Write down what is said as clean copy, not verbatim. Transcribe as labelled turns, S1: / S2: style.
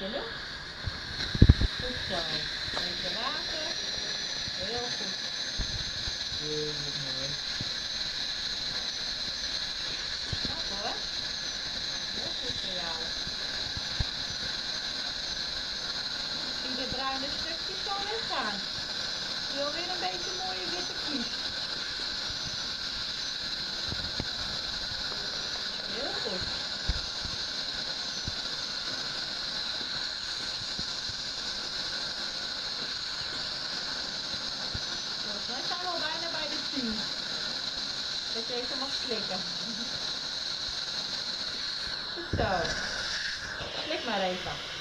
S1: slikken, hè? Goed zo. Beetje water. Heel goed.
S2: Heel mooi.
S1: Knap hoor. Heel goed voor jou. Zie de bruine stukjes zo weggaan. Je wil weer een beetje mooie witte kies. Heel goed. Volgens mij zijn we al bijna bij de 10. Dat je even mag slikken. Goed zo. Slik maar even.